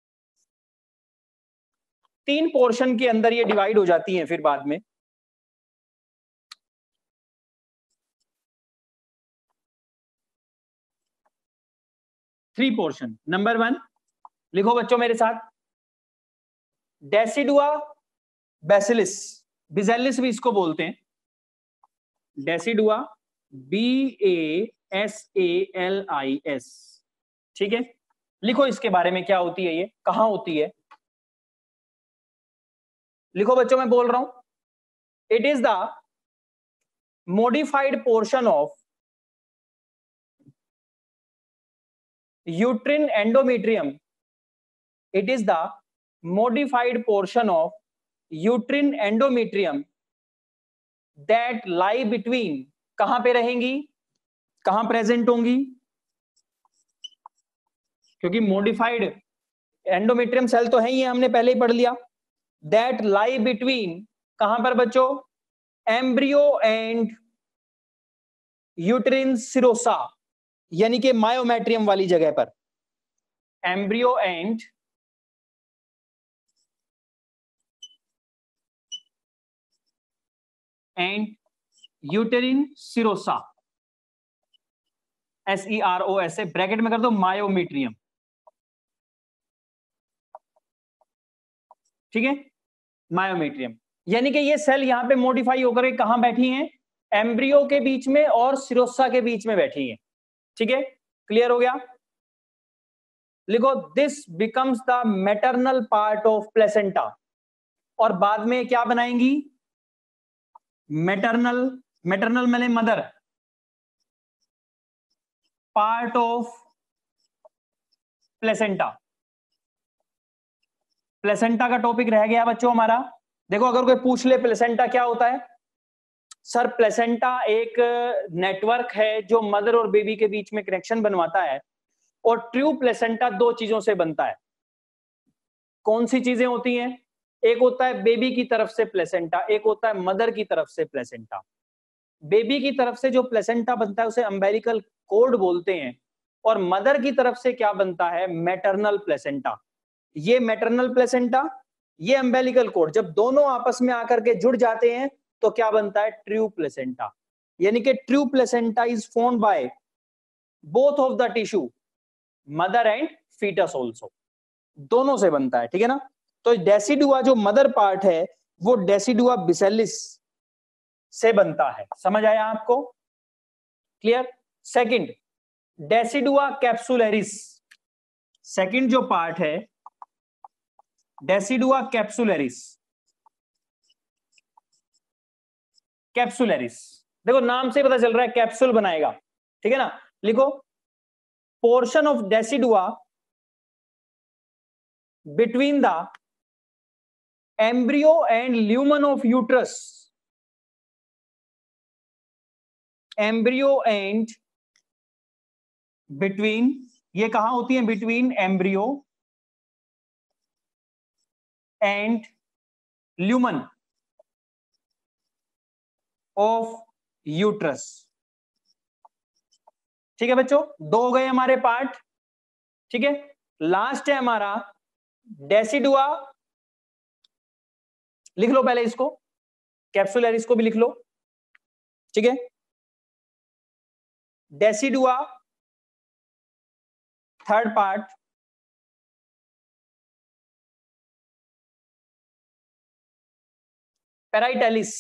3 portion के अंदर ये डिवाइड हो जाती हैं फिर बाद में। थ्री पोर्शन, नंबर 1 लिखो बच्चों मेरे साथ, डेसिडुआ बेसिलिस, बिजेलिस भी इसको बोलते हैं, डेसिडुआ BASALIS, ठीक है। लिखो इसके बारे में क्या होती है, ये कहां होती है, लिखो बच्चों मैं बोल रहा हूं, it is the modified portion of uterine endometrium, it is the modified portion of uterine endometrium that lie between, कहां पे रहेंगी, कहां प्रेजेंट होंगी, क्योंकि मॉडिफाइड एंडोमेट्रियम सेल तो है ही है, हमने पहले ही पढ़ लिया। दैट लाई बिटवीन, कहां पर बच्चों, एम्ब्रियो एंड यूटेरिन सिरोसा, यानी कि मायोमेट्रियम वाली जगह पर, embryo and uterine serosa, SEROS, bracket में कर दो मायोमीट्रियम, ठीक है, मायोमीट्रियम। यानी कि ये सेल यहां पे मॉडिफाई होकर कहां बैठी हैं, एम्ब्रियो के बीच में और सिरोसा के बीच में बैठी हैं, ठीक है, क्लियर हो गया। लिखो this becomes the maternal part of placenta, और बाद में क्या बनाएंगी, मैटरनल, मैटरनल मैंने mother, part of placenta. Placenta का टॉपिक रह गया बच्चों हमारा। देखो अगर कोई पूछ ले प्लेसेंटा क्या होता है, सर प्लेसेंटा एक नेटवर्क है जो मदर और बेबी के बीच में कनेक्शन बनवाता है, और ट्रू प्लेसेंटा दो चीजों से बनता है। कौन सी चीजें होती हैं, एक होता है बेबी की तरफ से प्लेसेंटा, एक होता है मदर की तरफ से प्लेसेंटा। बेबी की तरफ से जो प्लेसेंटा बनता है उसे अम्बेलिकल कोर्ड बोलते हैं, और मदर की तरफ से क्या बनता है, मैटरनल प्लेसेंटा। ये मैटरनल प्लेसेंटा, ये अम्बेलिकल कोर्ड, जब दोनों आपस में आकर के जुड़ जाते हैं तो क्या बनता है, ट्रू प्लेसेंटा। यानी कि true placenta is formed by both of the tissue, mother and foetus also, दोनों से बनता है, ठीक है ना। तो डेसिडुआ जो मदर पार्ट है वो डेसिडुआ बिसेलिस से बनता है, समझ आया आपको, clear. Second, decidua capsularis, second जो पार्ट है डेसिडुआ कैप्सुलरिस, कैप्सुलरिस, देखो नाम से पता चल रहा है कैप्सूल बनाएगा, ठीक है ना। लिखो portion of decidua between the embryo and lumen of uterus, embryo and between, ये कहां होती है, between embryo and lumen of uterus, ठीक है बच्चों, दो हो गए हमारे पार्ट, ठीक है। लास्ट है हमारा डेसिडुआ, लिख लो पहले इसको, कैप्सुलरिस को भी लिख लो, ठीक है। Decidua third part, parietalis,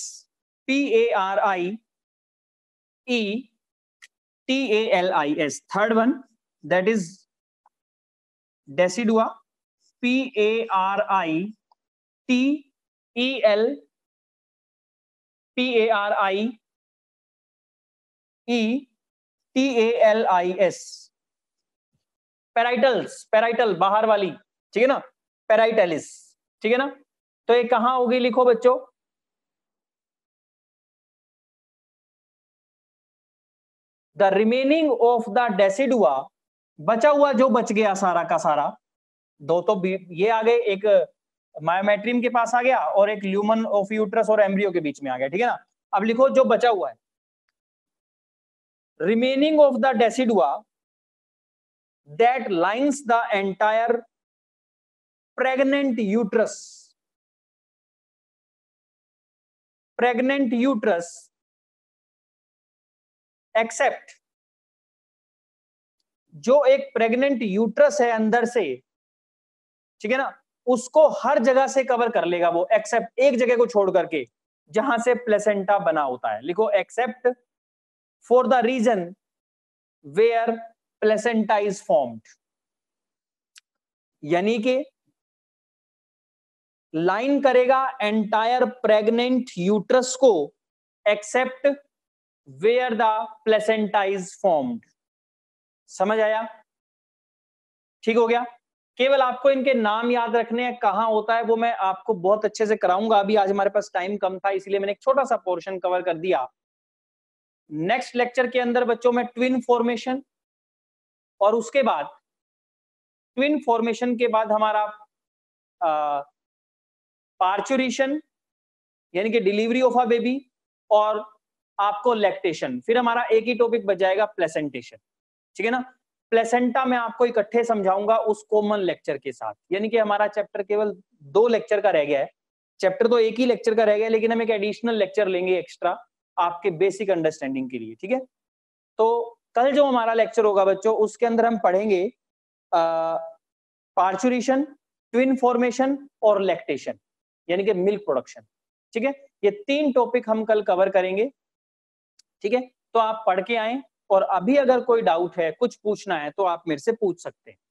PARIETALIS, third one that is decidua, PARITEL PARIETALIS, parietalis, parietal बाहर वाली, ठीक है ना, पैराइटलिस, ठीक है ना। तो ये कहां होगी, लिखो बच्चों, the remaining of the decidua, बचा हुआ जो बच गया सारा का सारा, दो तो ये आ गए, एक मायोमेट्रियम के पास आ गया और एक ल्यूमन ऑफ यूट्रस और एम्ब्रियो के बीच में आ गया, ठीक है ना। अब लिखो जो बचा हुआ है, remaining of the decidua that lines the entire pregnant uterus, pregnant uterus except, जो एक प्रेग्नेंट यूट्रस है अंदर से, ठीक है ना, उसको हर जगह से कवर कर लेगा वो, एक्सेप्ट एक जगह को छोड़ करके जहां से प्लेसेंटा बना होता है। लिखो except for the region where placenta is formed, यानी कि लाइन करेगा एंटायर प्रेग्नेंट यूट्रस को except where the placenta is formed, समझ आया, ठीक हो गया। केवल आपको इनके नाम याद रखने हैं, कहां होता है वो मैं आपको बहुत अच्छे से कराऊंगा, अभी आज हमारे पास टाइम कम था इसलिए मैंने एक छोटा सा पोर्शन कवर कर दिया। नेक्स्ट लेक्चर के अंदर बच्चों में ट्विन फॉर्मेशन, और उसके बाद ट्विन फॉर्मेशन के बाद हमारा पार्चुरेशन यानी कि डिलीवरी ऑफ अ बेबी, और आपको लैक्टेशन, फिर हमारा एक ही टॉपिक बच जाएगा प्लेसेंटेशन, ठीक है ना। प्लेसेंटा में आपको इकट्ठे समझाऊंगा उस कॉमन लेक्चर के साथ, यानी कि हमारा चैप्टर केवल 2 लेक्चर का रह गया है। चैप्टर तो एक ही लेक्चर का रह गया, लेकिन हम एक एडिशनल लेक्चर लेंगे एक्स्ट्रा आपके बेसिक अंडरस्टैंडिंग के लिए, ठीक है। तो कल जो हमारा लेक्चर होगा बच्चों, उसके अंदर हम पढ़ेंगे पार्चुरेशन, ट्विन फॉर्मेशन और लैक्टेशन, यानी कि मिल्क प्रोडक्शन, ठीक है। ये 3 टॉपिक हम कल कवर करेंगे, ठीक है। तो आप पढ़ के आए, और अभी अगर कोई डाउट है, कुछ पूछना है, तो आप मेरे से पूछ सकते हैं।